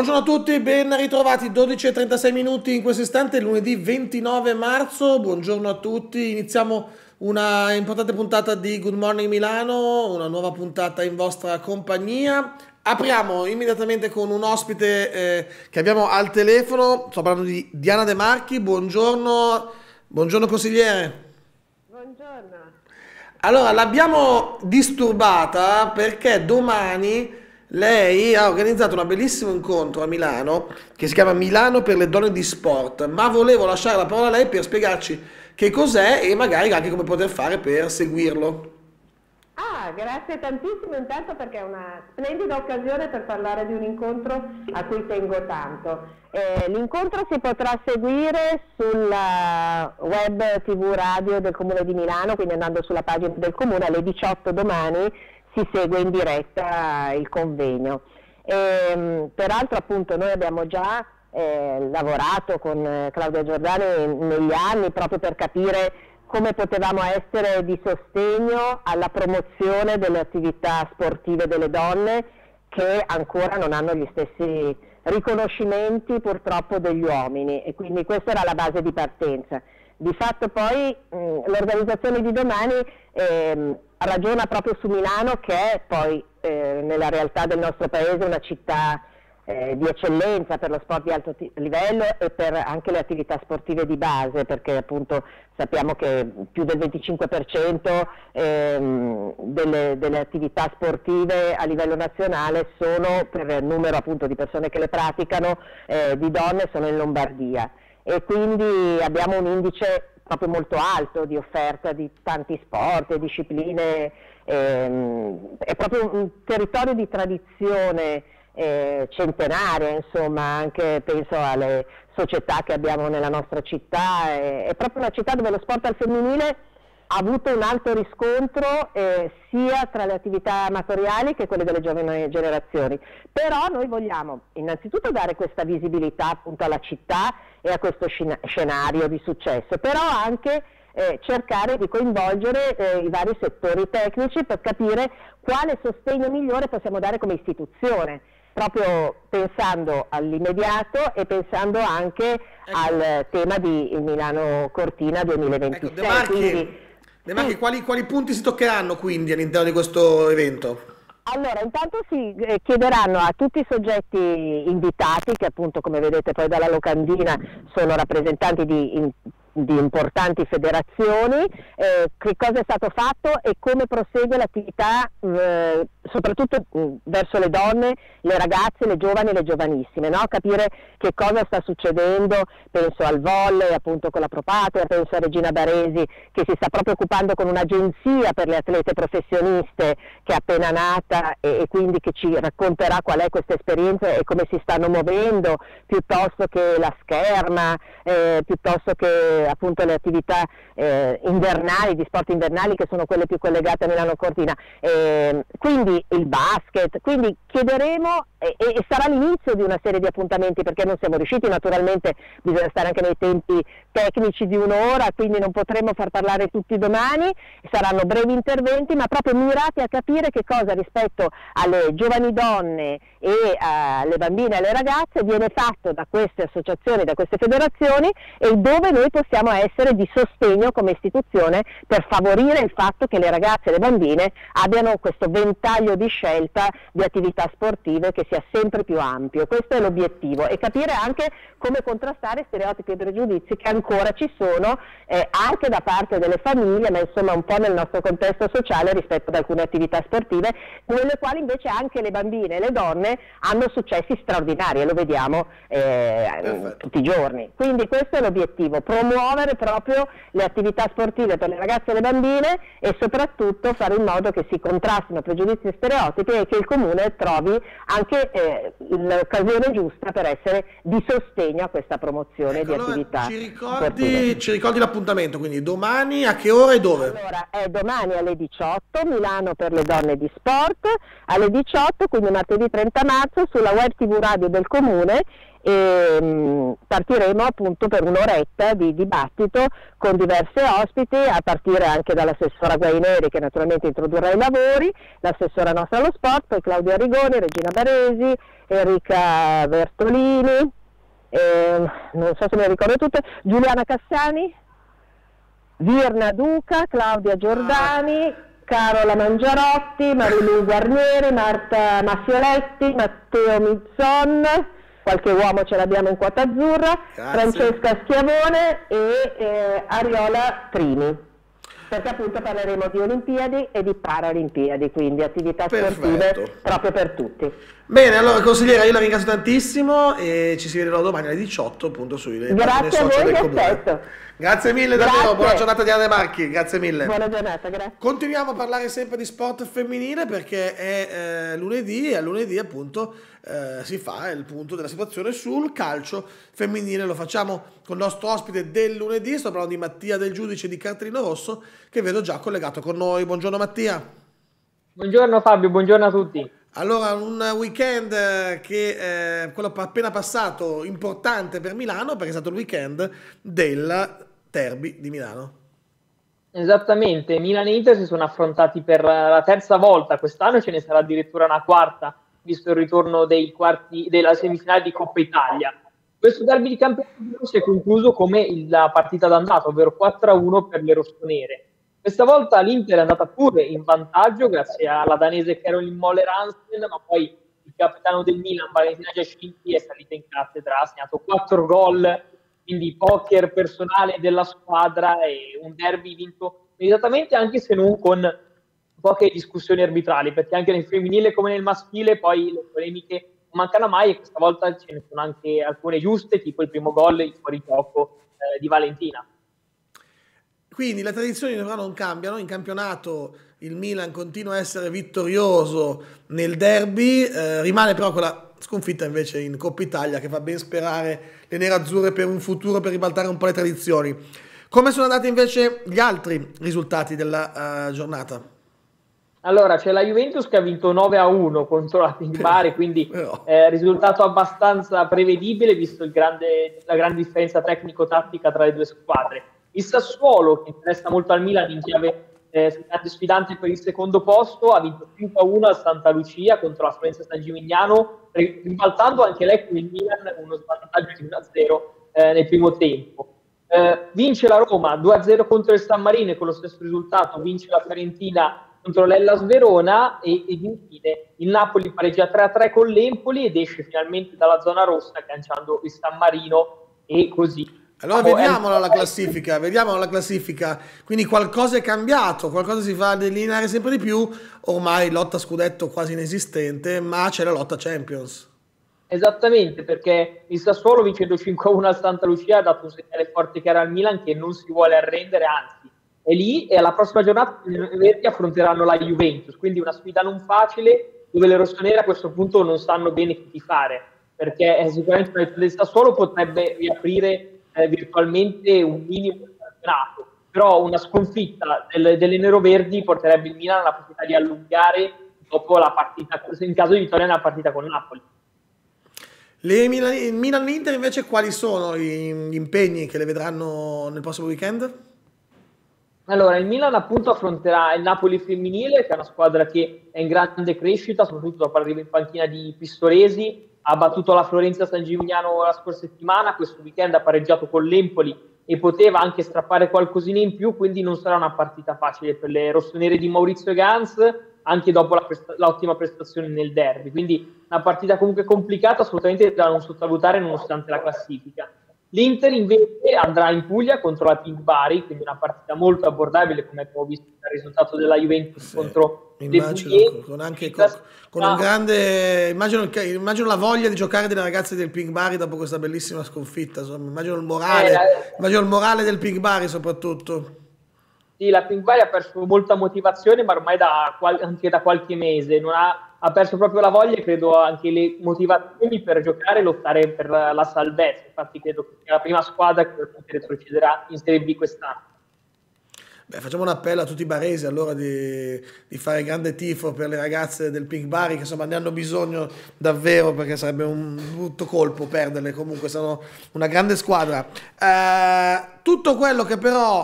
Buongiorno a tutti, ben ritrovati, 12:36 minuti in questo istante, lunedì 29 marzo, buongiorno a tutti, iniziamo una importante puntata di Good Morning Milano, una nuova puntata in vostra compagnia. Apriamo immediatamente con un ospite che abbiamo al telefono, sto parlando di Diana De Marchi, buongiorno consigliere. Buongiorno. Allora, l'abbiamo disturbata perché domani lei ha organizzato un bellissimo incontro a Milano che si chiama Milano per le donne di sport, ma volevo lasciare la parola a lei per spiegarci che cos'è e magari anche come poter fare per seguirlo. Grazie tantissimo intanto perché è una splendida occasione per parlare di un incontro a cui tengo tanto. L'incontro si potrà seguire sulla web TV radio del Comune di Milano, quindi andando sulla pagina del Comune alle 18 domani si segue in diretta il convegno. Peraltro appunto noi abbiamo già lavorato con Claudia Giordani negli anni proprio per capire come potevamo essere di sostegno alla promozione delle attività sportive delle donne che ancora non hanno gli stessi riconoscimenti purtroppo degli uomini, e quindi questa era la base di partenza. Di fatto poi l'organizzazione di domani ragiona proprio su Milano, che è poi nella realtà del nostro paese una città di eccellenza per lo sport di alto livello e per anche le attività sportive di base, perché appunto sappiamo che più del 25% delle attività sportive a livello nazionale sono, per il numero appunto di persone che le praticano, di donne, sono in Lombardia, e quindi abbiamo un indice proprio molto alto di offerta di tanti sport e discipline, è proprio un territorio di tradizione centenaria, insomma, anche penso alle società che abbiamo nella nostra città, è proprio una città dove lo sport al femminile ha avuto un alto riscontro sia tra le attività amatoriali che quelle delle giovani generazioni. Però noi vogliamo innanzitutto dare questa visibilità appunto alla città e a questo scenario di successo, però anche cercare di coinvolgere i vari settori tecnici per capire quale sostegno migliore possiamo dare come istituzione, proprio pensando all'immediato e pensando anche al tema di Milano Cortina 2026. Ecco, De Marchi, quali punti si toccheranno quindi all'interno di questo evento? Allora, intanto si chiederanno a tutti i soggetti invitati, che appunto come vedete poi dalla locandina sono rappresentanti di importanti federazioni, che cosa è stato fatto e come prosegue l'attività soprattutto verso le donne, le ragazze, le giovani e le giovanissime, no? Capire che cosa sta succedendo, penso al volley appunto con la Propatria, penso a Regina Baresi che si sta proprio occupando con un'agenzia per le atlete professioniste che è appena nata e quindi che ci racconterà qual è questa esperienza e come si stanno muovendo, piuttosto che la scherma, piuttosto che appunto le attività invernali, di sport invernali, che sono quelle più collegate a Milano Cortina, quindi il basket. Quindi chiederemo e sarà l'inizio di una serie di appuntamenti, perché non siamo riusciti, naturalmente bisogna stare anche nei tempi tecnici di un'ora, quindi non potremo far parlare tutti domani, saranno brevi interventi ma proprio mirati a capire che cosa rispetto alle giovani donne e alle bambine e alle ragazze viene fatto da queste associazioni, da queste federazioni, e dove noi possiamo essere di sostegno come istituzione per favorire il fatto che le ragazze e le bambine abbiano questo ventaglio di scelta di attività sportive che sia sempre più ampio. Questo è l'obiettivo, e capire anche come contrastare stereotipi e pregiudizi che ancora ci sono anche da parte delle famiglie, ma insomma un po' nel nostro contesto sociale rispetto ad alcune attività sportive nelle quali invece anche le bambine e le donne hanno successi straordinari, e lo vediamo tutti i giorni. Quindi questo è l'obiettivo, promuovere proprio le attività sportive per le ragazze e le bambine e soprattutto fare in modo che si contrastino pregiudizi e stereotipi e che il Comune trovi anche l'occasione giusta per essere di sostegno a questa promozione di attività sportive. Ci ricordi l'appuntamento, quindi domani a che ora e dove? Allora, è domani alle 18, Milano per le donne di sport, alle 18, quindi martedì 30 marzo, sulla web TV radio del Comune, e partiremo appunto per un'oretta di dibattito con diverse ospiti, a partire anche dall'assessora Guaineri, che naturalmente introdurrà i lavori, l'assessora assessora nostra allo sport, poi Claudia Rigoni, Regina Baresi, Enrica Bertolini, non so se me le ricordo tutte, Giuliana Cassani, Virna Duca, Claudia Giordani, Carola Mangiarotti, Marilu Guarnieri, Marta Maffioletti, Matteo Mizzon, qualche uomo ce l'abbiamo in quota azzurra, Francesca Schiavone e Ariola Trini. Perché appunto parleremo di Olimpiadi e di Paralimpiadi, quindi attività sportive proprio per tutti. Bene, allora consigliera, io la ringrazio tantissimo e ci si vede domani alle 18 appunto sulle pagine social del Comune. Grazie mille davvero, buona giornata Diana De Marchi, grazie mille. Buona giornata, grazie. Continuiamo a parlare sempre di sport femminile perché è lunedì e a lunedì appunto si fa il punto della situazione sul calcio femminile. Lo facciamo con il nostro ospite del lunedì, sto parlando di Mattia Del Giudice di Cartellino Rosso, che vedo già collegato con noi. Buongiorno Mattia. Buongiorno Fabio, buongiorno a tutti. Allora, un weekend che quello appena passato importante per Milano, perché è stato il weekend del derby di Milano. Esattamente, Milan e Inter si sono affrontati per la terza volta quest'anno, ce ne sarà addirittura una quarta, visto il ritorno dei quarti della semifinale di Coppa Italia. Questo derby di campionato si è concluso come la partita d'andata, ovvero 4-1 per le rossonere. Questa volta l'Inter è andata pure in vantaggio grazie alla danese Caroline Moller Hansen, ma poi il capitano del Milan, Valentina Giacinti, è salita in cattedra, ha segnato 4 gol, quindi poker personale della squadra e un derby vinto immediatamente, anche se non con poche discussioni arbitrali, perché anche nel femminile come nel maschile poi le polemiche non mancano mai e questa volta ce ne sono anche alcune giuste, tipo il primo gol, il fuorigioco di Valentina. Quindi le tradizioni però non cambiano, in campionato il Milan continua a essere vittorioso nel derby, rimane però quella sconfitta invece in Coppa Italia che fa ben sperare le nerazzurre per un futuro, per ribaltare un po' le tradizioni. Come sono andati invece gli altri risultati della giornata? Allora, c'è la Juventus che ha vinto 9-1 contro la Pink Bari, quindi risultato abbastanza prevedibile visto la grande differenza tecnico-tattica tra le due squadre. Il Sassuolo, che interessa molto al Milan in chiave sfidante per il secondo posto, ha vinto 5-1 al Santa Lucia contro la Florenza San Gimignano, ribaltando anche lei con il Milan uno svantaggio di 1-0 nel primo tempo. Vince la Roma 2-0 contro il San Marino e con lo stesso risultato vince la Fiorentina contro l'Hellas Verona ed infine il Napoli pareggia 3-3 con l'Empoli ed esce finalmente dalla zona rossa agganciando il San Marino e così. Allora vediamola la classifica, quindi qualcosa è cambiato, qualcosa si fa delineare sempre di più, ormai lotta scudetto quasi inesistente, ma c'è la lotta Champions. Esattamente, perché il Sassuolo vincendo 5-1 al Santa Lucia ha dato un segnale forte chiaro al Milan che non si vuole arrendere, anzi è lì e alla prossima giornata i verdi affronteranno la Juventus, quindi una sfida non facile dove le rossonere a questo punto non sanno bene che fare, perché sicuramente il Sassuolo potrebbe riaprire virtualmente un minimo di campionato, però una sconfitta delle neroverdi porterebbe il Milan alla possibilità di allungare dopo la partita, in caso di vittoria nella partita con Napoli. Le Milan-Inter invece quali sono gli impegni che le vedranno nel prossimo weekend? Allora, il Milan appunto affronterà il Napoli femminile, che è una squadra che è in grande crescita, soprattutto dopo l'arrivo in panchina di Pistoresi. Ha battuto la Florenza San Gimignano la scorsa settimana, questo weekend ha pareggiato con l'Empoli e poteva anche strappare qualcosina in più, quindi non sarà una partita facile per le rossonere di Maurizio Gans, anche dopo l'ottima prestazione nel derby. Quindi una partita comunque complicata, assolutamente da non sottovalutare nonostante la classifica. L'Inter invece andrà in Puglia contro la Pink Bari, quindi una partita molto abbordabile, come abbiamo visto dal risultato della Juventus contro le Pugliesi. Con un grande, immagino la voglia di giocare delle ragazze del Pink Bari dopo questa bellissima sconfitta, insomma, immagino il morale del Pink Bari soprattutto. Sì, la Pink Bari ha perso molta motivazione, ma ormai anche da qualche mese ha perso proprio la voglia e credo anche le motivazioni per giocare e lottare per la salvezza. Infatti credo che sia la prima squadra che retrocederà in Serie B quest'anno. Beh, facciamo un appello a tutti i baresi allora di fare grande tifo per le ragazze del Pink Bari, che insomma ne hanno bisogno davvero, perché sarebbe un brutto colpo perderle. Comunque sono una grande squadra. Tutto quello che però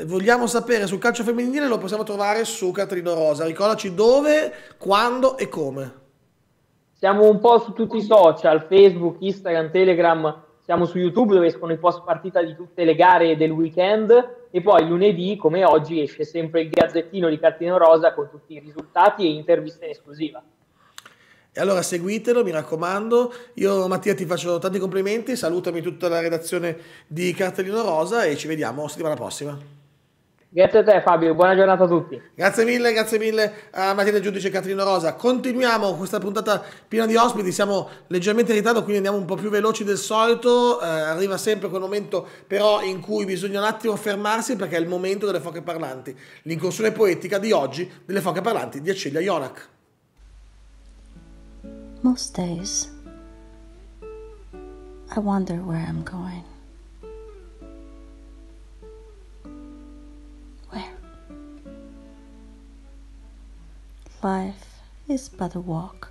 vogliamo sapere sul calcio femminile, lo possiamo trovare su Cartellino Rosa. Ricordaci dove, quando e come. Siamo un po' su tutti i social, Facebook, Instagram, Telegram, siamo su YouTube dove escono i post partita di tutte le gare del weekend e poi lunedì, come oggi, esce sempre il gazzettino di Cartellino Rosa con tutti i risultati e interviste in esclusiva. E allora seguitelo, mi raccomando. Io Mattia ti faccio tanti complimenti, salutami tutta la redazione di Cartellino Rosa e ci vediamo settimana prossima. Grazie a te Fabio, buona giornata a tutti. Grazie mille a Mattia Del Giudice Cartellino Rosa. Continuiamo questa puntata piena di ospiti, siamo leggermente in ritardo, quindi andiamo un po' più veloci del solito. Arriva sempre quel momento però in cui bisogna un attimo fermarsi perché è il momento delle foche parlanti. L'incursione poetica di oggi delle foche parlanti di Accelia Ionak. Most days, I wonder where I'm going. Where? Life is but a walk.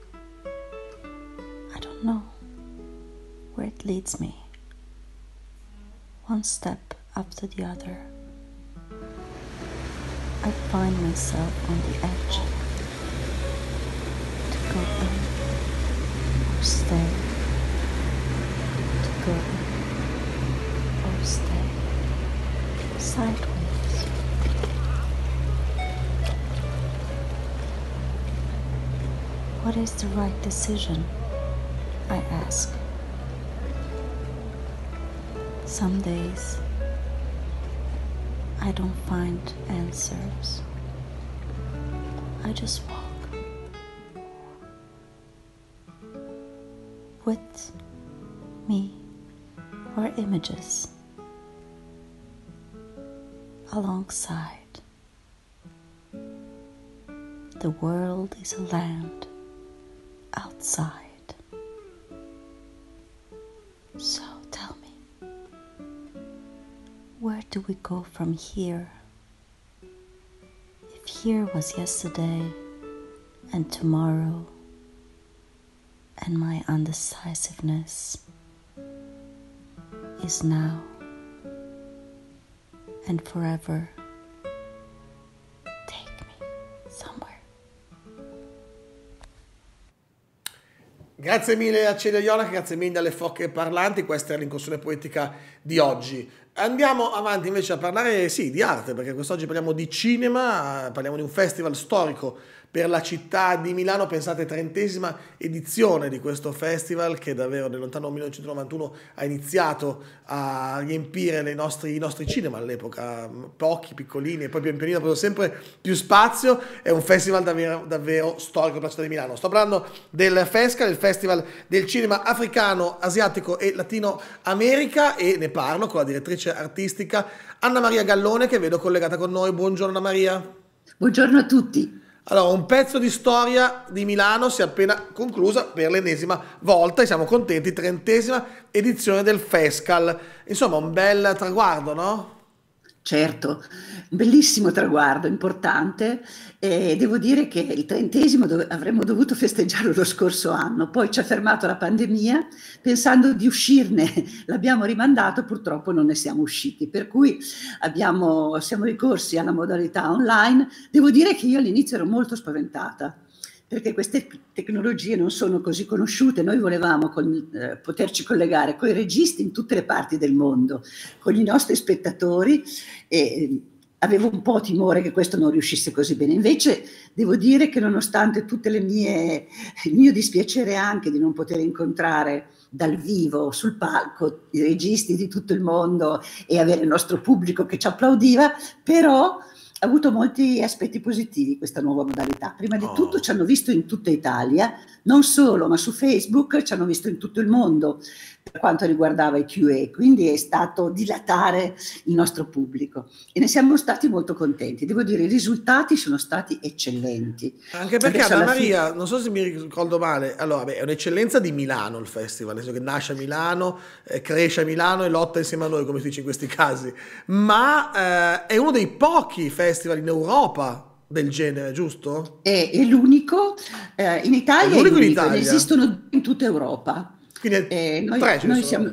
I don't know where it leads me. One step after the other, I find myself on the edge to go in. Stay, to go or stay sideways. What is the right decision? I ask. Some days I don't find answers. I just walk. With me or images alongside. The world is a land outside. So tell me, where do we go from here? If here was yesterday and tomorrow, and my undecisiveness is now and forever. Take me somewhere. Grazie mille a Celia Ionak, grazie mille alle foche parlanti, questa è l'incursione poetica di oggi. Andiamo avanti invece a parlare, sì, di arte, perché quest'oggi parliamo di cinema, parliamo di un festival storico per la città di Milano. Pensate, 30ª edizione di questo festival che davvero nel lontano 1991 ha iniziato a riempire i nostri cinema all'epoca, pochi, piccolini, e poi pian pianino ha preso sempre più spazio. È un festival davvero storico per la città di Milano. Sto parlando del FESCAL, il Festival del Cinema Africano, Asiatico e Latino America, e ne parlo con la direttrice artistica Anna Maria Gallone, che vedo collegata con noi. Buongiorno Anna Maria. Buongiorno a tutti. Allora, un pezzo di storia di Milano si è appena conclusa per l'ennesima volta e siamo contenti, 30ª edizione del FESCAL. Insomma, un bel traguardo, no? Certo, un bellissimo traguardo, importante, e devo dire che il 30° avremmo dovuto festeggiarlo lo scorso anno, poi ci ha fermato la pandemia, pensando di uscirne, l'abbiamo rimandato, purtroppo non ne siamo usciti, per cui siamo ricorsi alla modalità online. Devo dire che io all'inizio ero molto spaventata, perché queste tecnologie non sono così conosciute. Noi volevamo poterci collegare con i registi in tutte le parti del mondo, con i nostri spettatori, e avevo un po' timore che questo non riuscisse così bene. Invece devo dire che nonostante tutte il mio dispiacere anche di non poter incontrare dal vivo, sul palco, i registi di tutto il mondo e avere il nostro pubblico che ci applaudiva, però ha avuto molti aspetti positivi questa nuova modalità. Prima di tutto ci hanno visto in tutta Italia, non solo, ma su Facebook ci hanno visto in tutto il mondo per quanto riguardava i QA, quindi è stato dilatare il nostro pubblico e ne siamo stati molto contenti. Devo dire, i risultati sono stati eccellenti. Anche perché Anna Maria, non so se mi ricordo male, allora, è un'eccellenza di Milano il festival, nel senso che nasce a Milano, cresce a Milano e lotta insieme a noi, come si dice in questi casi, ma è uno dei pochi festival in Europa del genere, giusto? È l'unico in Italia, è l'unico in Italia. Ne esistono in tutta Europa. Quindi noi siamo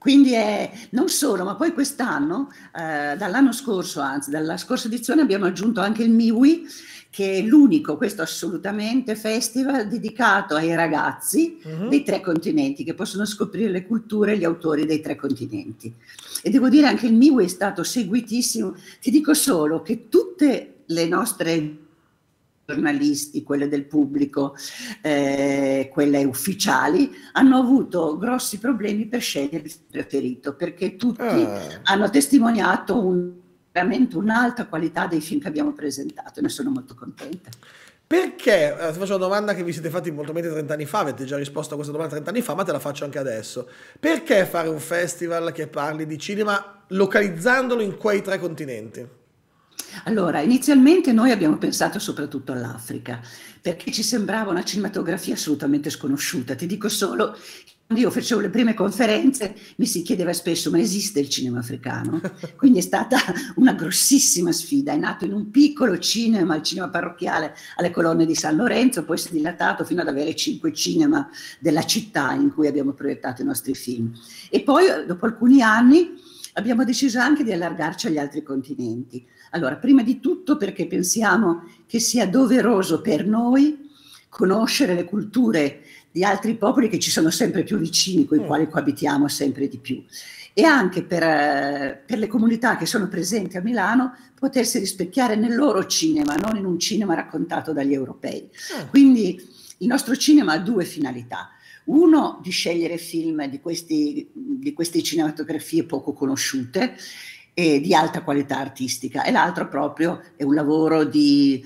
Quindi non solo, ma poi quest'anno, dall'anno scorso, anzi dalla scorsa edizione, abbiamo aggiunto anche il MIWI, che è l'unico, questo assolutamente, festival dedicato ai ragazzi dei 3 continenti, che possono scoprire le culture e gli autori dei 3 continenti. E devo dire anche il MIWI è stato seguitissimo. Ti dico solo che tutte le nostre giornalisti, quelle del pubblico, quelle ufficiali, hanno avuto grossi problemi per scegliere il preferito, perché tutti hanno testimoniato veramente un'alta qualità dei film che abbiamo presentato, e ne sono molto contenta. Perché? Ti faccio una domanda che vi siete fatti molto meglio 30 anni fa, avete già risposto a questa domanda 30 anni fa, ma te la faccio anche adesso. Perché fare un festival che parli di cinema localizzandolo in quei 3 continenti? Allora, inizialmente noi abbiamo pensato soprattutto all'Africa, perché ci sembrava una cinematografia assolutamente sconosciuta. Ti dico solo, quando io facevo le prime conferenze mi si chiedeva spesso: ma esiste il cinema africano? Quindi è stata una grossissima sfida. È nato in un piccolo cinema, il cinema parrocchiale alle Colonne di San Lorenzo, poi si è dilatato fino ad avere 5 cinema della città in cui abbiamo proiettato i nostri film. E poi, dopo alcuni anni, abbiamo deciso anche di allargarci agli altri continenti. Allora, prima di tutto perché pensiamo che sia doveroso per noi conoscere le culture di altri popoli che ci sono sempre più vicini, con i quali coabitiamo sempre di più, e anche per le comunità che sono presenti a Milano potersi rispecchiare nel loro cinema, non in un cinema raccontato dagli europei. Quindi il nostro cinema ha 2 finalità. Uno, di scegliere film di queste cinematografie poco conosciute e di alta qualità artistica, e l'altro proprio è un lavoro di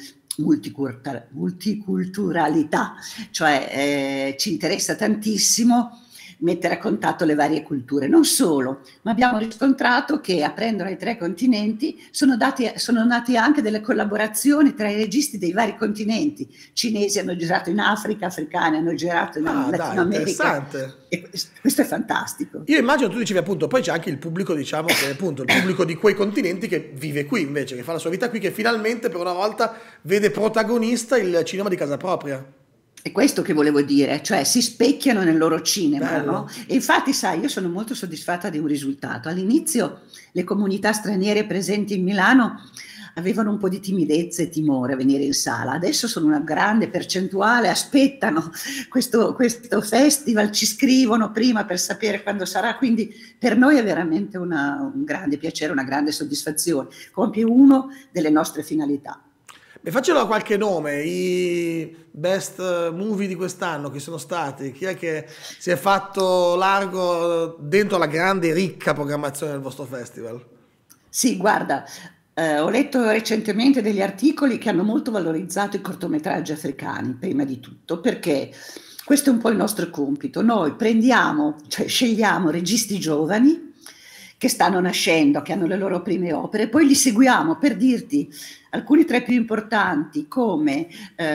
multiculturalità, cioè ci interessa tantissimo mettere a contatto le varie culture. Non solo, ma abbiamo riscontrato che aprendo ai 3 continenti sono nate anche delle collaborazioni tra i registi dei vari continenti. Cinesi hanno girato in Africa, africani hanno girato in Latino America. E questo è fantastico. Io immagino, tu dicevi appunto, poi c'è anche il pubblico, diciamo, che è appunto il pubblico di quei continenti che vive qui invece, che fa la sua vita qui, che finalmente per una volta vede protagonista il cinema di casa propria. È questo che volevo dire, cioè si specchiano nel loro cinema, no? E infatti, sai, io sono molto soddisfatta di un risultato. All'inizio le comunità straniere presenti in Milano avevano un po' di timidezza e timore a venire in sala. Adesso sono una grande percentuale, aspettano questo festival, ci scrivono prima per sapere quando sarà, quindi per noi è veramente un grande piacere, una grande soddisfazione. Compie una delle nostre finalità. Faccelo qualche nome, i best movie di quest'anno, chi sono stati? Chi è che si è fatto largo dentro la grande e ricca programmazione del vostro festival? Sì, guarda, ho letto recentemente degli articoli che hanno molto valorizzato i cortometraggi africani, prima di tutto, perché questo è un po' il nostro compito. Noi scegliamo registi giovani che stanno nascendo, che hanno le loro prime opere, poi li seguiamo. Per dirti alcuni tra i più importanti, come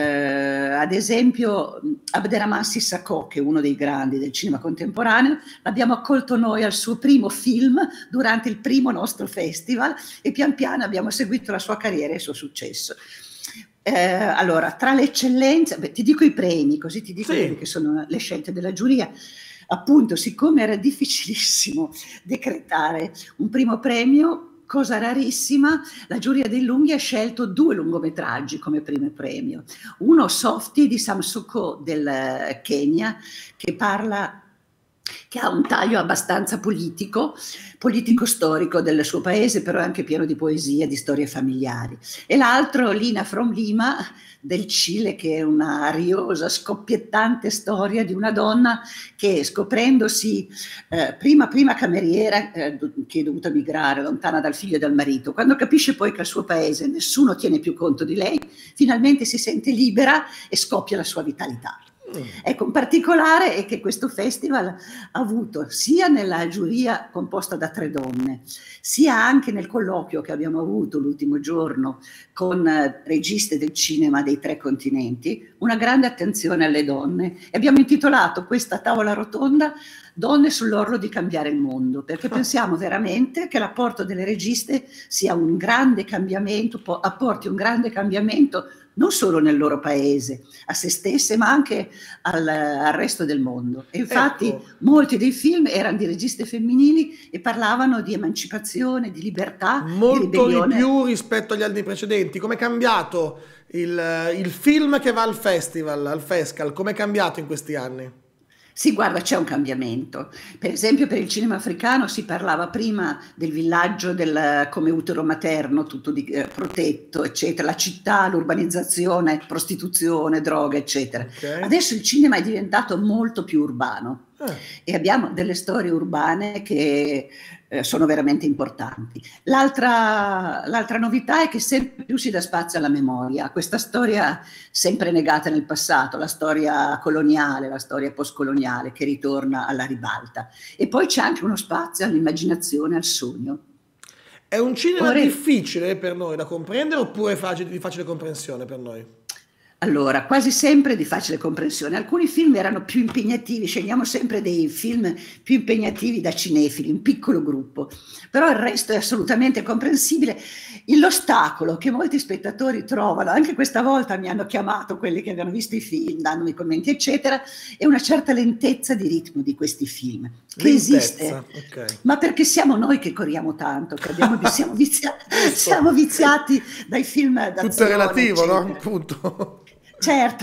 ad esempio Abderrahmane Sissako, che è uno dei grandi del cinema contemporaneo. L'abbiamo accolto noi al suo primo film durante il primo nostro festival e pian piano abbiamo seguito la sua carriera e il suo successo. Allora, tra le eccellenze, ti dico i premi, così ti dico che sono le scelte della giuria. Appunto, siccome era difficilissimo decretare un primo premio, cosa rarissima, la giuria dei lunghi ha scelto 2 lungometraggi come primo premio. Uno, Softy, di Sam Soko del Kenya, che ha un taglio abbastanza politico-storico del suo paese, però è anche pieno di poesia, di storie familiari. E l'altro, Lina from Lima, del Cile, che è una ariosa, scoppiettante storia di una donna che, scoprendosi prima cameriera, che è dovuta migrare lontana dal figlio e dal marito, quando capisce poi che al suo paese nessuno tiene più conto di lei, finalmente si sente libera e scoppia la sua vitalità. Ecco, in particolare è che questo festival ha avuto sia nella giuria composta da 3 donne, sia anche nel colloquio che abbiamo avuto l'ultimo giorno con registe del cinema dei 3 continenti, una grande attenzione alle donne, e abbiamo intitolato questa tavola rotonda Donne sull'orlo di cambiare il mondo, perché pensiamo veramente che l'apporto delle registe sia un grande cambiamento, apporti un grande cambiamento non solo nel loro paese, a se stesse, ma anche al resto del mondo. E infatti Ecco, molti dei film erano di registe femminili e parlavano di emancipazione, di libertà, di molto di ribellione. più rispetto agli anni precedenti. Com'è cambiato il film che va al festival, al Fescal? Com'è cambiato in questi anni? Sì, guarda, c'è un cambiamento. Per esempio, per il cinema africano si parlava prima del villaggio come utero materno, tutto protetto, eccetera, la città, l'urbanizzazione, prostituzione, droga, eccetera. Ok. Adesso il cinema è diventato molto più urbano Eh, e abbiamo delle storie urbane che sono veramente importanti. L'altra novità è che sempre più si dà spazio alla memoria, a questa storia sempre negata nel passato, la storia coloniale, la storia postcoloniale che ritorna alla ribalta. E poi c'è anche uno spazio all'immaginazione, al sogno. È un cinema Ora, difficile per noi da comprendere oppure di facile comprensione per noi? allora, quasi sempre di facile comprensione. Alcuni film erano più impegnativi, scegliamo sempre dei film più impegnativi da cinefili, un piccolo gruppo, però il resto è assolutamente comprensibile. L'ostacolo che molti spettatori trovano, anche questa volta mi hanno chiamato quelli che avevano visto i film, danno i commenti, eccetera, è una certa lentezza di ritmo di questi film, che esiste, Lentezza, ok. ma perché siamo noi che corriamo tanto, che siamo Giusto. siamo viziati dai film Tutto è d'azione, relativo, no? eccetera. Appunto. Certo,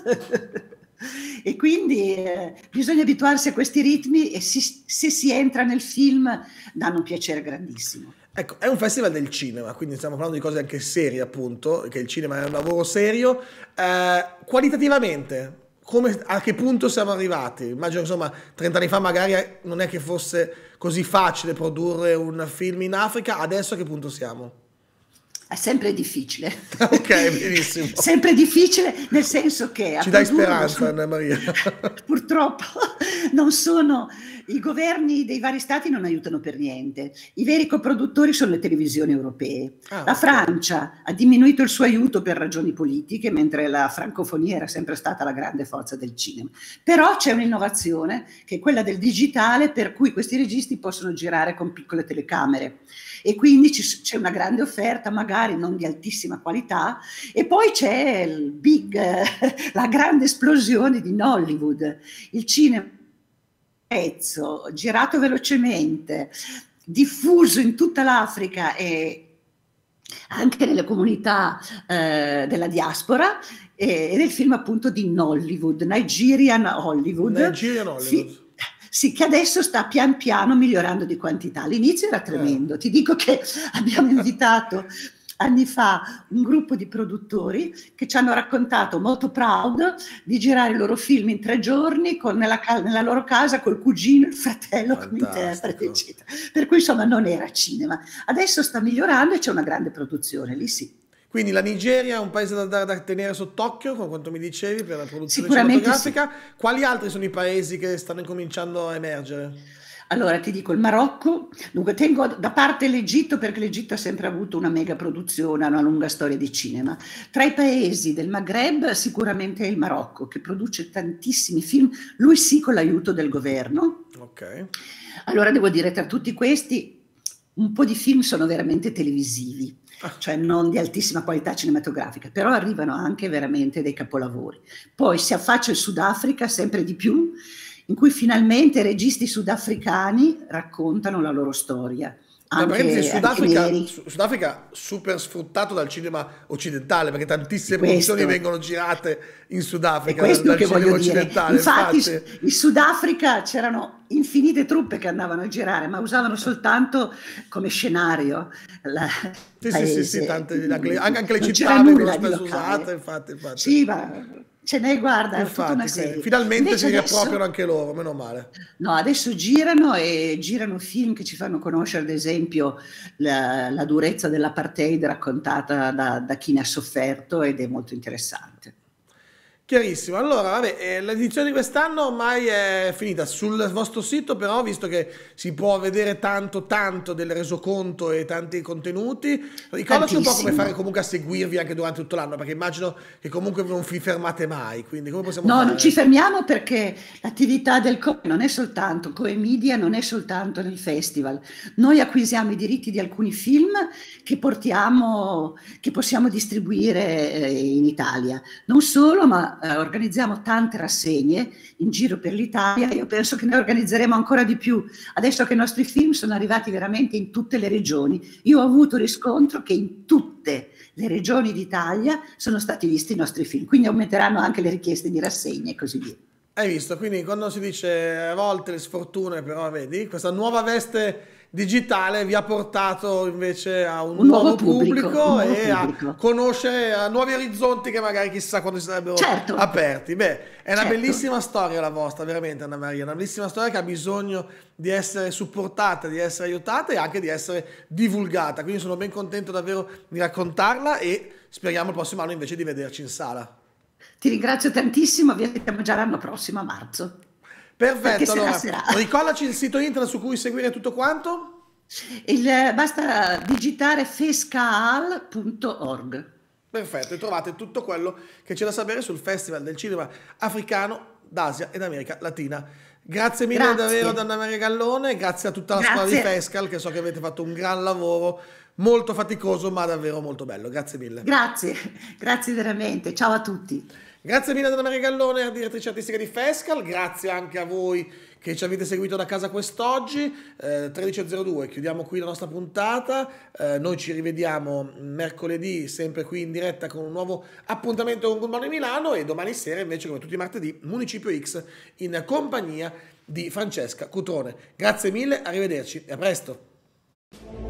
e quindi bisogna abituarsi a questi ritmi e se si entra nel film danno un piacere grandissimo. Ecco, è un festival del cinema, quindi stiamo parlando di cose anche serie, appunto, che il cinema è un lavoro serio. Qualitativamente, a che punto siamo arrivati? Immagino, insomma, 30 anni fa magari non è che fosse così facile produrre un film in Africa, adesso a che punto siamo? È sempre difficile. Ok, benissimo. Sempre difficile nel senso che Ci dai speranza, Anna Maria. purtroppo non sono, i governi dei vari stati non aiutano per niente. I veri coproduttori sono le televisioni europee. Ah, La ok. Francia ha diminuito il suo aiuto per ragioni politiche, mentre la francofonia era sempre stata la grande forza del cinema. Però c'è un'innovazione che è quella del digitale, per cui questi registi possono girare con piccole telecamere. E quindi c'è una grande offerta, magari non di altissima qualità, e poi c'è la grande esplosione di Nollywood, il cinema pezzo, girato velocemente, diffuso in tutta l'Africa e anche nelle comunità della diaspora, ed è il film appunto di Nollywood, Nigerian Hollywood. Nigerian Hollywood. Sì, che adesso sta pian piano migliorando di quantità. All'inizio era tremendo. Ti dico che abbiamo invitato anni fa un gruppo di produttori che ci hanno raccontato, molto proud, di girare i loro film in 3 giorni nella loro casa col cugino, il fratello come interprete, eccetera. Per cui insomma non era cinema. Adesso sta migliorando e c'è una grande produzione, lì sì. Quindi la Nigeria è un paese da tenere sott'occhio, con quanto mi dicevi, per la produzione Sicuramente cinematografica. Sì. Quali altri sono i paesi che stanno incominciando a emergere? Allora ti dico il Marocco, dunque tengo da parte l'Egitto perché l'Egitto ha sempre avuto una mega produzione, una lunga storia di cinema. Tra i paesi del Maghreb sicuramente è il Marocco che produce tantissimi film, lui sì con l'aiuto del governo. Ok. Allora devo dire tra tutti questi un po' di film sono veramente televisivi, cioè non di altissima qualità cinematografica, però arrivano anche veramente dei capolavori. Poi si affaccia il Sudafrica sempre di più, in cui finalmente registi sudafricani raccontano la loro storia. Anche Sudafrica super sfruttato dal cinema occidentale, perché tantissime produzioni vengono girate in Sudafrica dal cinema occidentale. Infatti in Sudafrica c'erano infinite truppe che andavano a girare, ma usavano soltanto come scenario sì, anche le città vengono spesso usate, infatti. Sì, ma ce n'è, guarda, è tutta una serie. Finalmente invece si riappropriano anche loro, meno male. No, adesso girano film che ci fanno conoscere, ad esempio, la durezza dell'apartheid raccontata da chi ne ha sofferto, ed è molto interessante. Chiarissimo. Allora, vabbè, l'edizione di quest'anno ormai è finita. Sul vostro sito, però, visto che si può vedere tanto del resoconto e tanti contenuti, ricordaci un po' come fare comunque a seguirvi anche durante tutto l'anno, perché immagino che comunque non vi fermate mai, quindi come possiamo fare? No, non ci fermiamo perché l'attività del COE non è soltanto, COE Media non è soltanto nel festival. Noi acquisiamo i diritti di alcuni film che portiamo, che possiamo distribuire in Italia. Non solo, ma organizziamo tante rassegne in giro per l'Italia. Io penso che ne organizzeremo ancora di più adesso che i nostri film sono arrivati veramente in tutte le regioni. Io ho avuto riscontro che in tutte le regioni d'Italia sono stati visti i nostri film, quindi aumenteranno anche le richieste di rassegne e così via. Hai visto? Quindi quando si dice a volte le sfortune, però vedi, questa nuova veste digitale vi ha portato invece a un nuovo pubblico e a conoscere a nuovi orizzonti che magari chissà quando si sarebbero aperti. Beh, è una bellissima storia la vostra, veramente, Anna Maria, una bellissima storia che ha bisogno di essere supportata, di essere aiutata e anche di essere divulgata. Quindi sono ben contento davvero di raccontarla e speriamo il prossimo anno invece di vederci in sala. Ti ringrazio tantissimo, vi aspettiamo già l'anno prossimo a marzo. Perfetto, allora ricordaci il sito internet su cui seguire tutto quanto? Basta digitare fescaal.org. Perfetto, e trovate tutto quello che c'è da sapere sul Festival del Cinema Africano d'Asia ed America Latina. Grazie mille davvero ad Anna Maria Gallone, grazie a tutta la squadra di Fescal, che so che avete fatto un gran lavoro, molto faticoso ma davvero molto bello. Grazie mille. Grazie veramente, ciao a tutti. Grazie mille ad Anna Maria Gallone, direttrice artistica di Fescal, grazie anche a voi che ci avete seguito da casa quest'oggi. 13:02, chiudiamo qui la nostra puntata, noi ci rivediamo mercoledì sempre qui in diretta con un nuovo appuntamento con Good Morning Milano e domani sera invece come tutti i martedì Municipio X in compagnia di Francesca Cutrone. Grazie mille, arrivederci e a presto.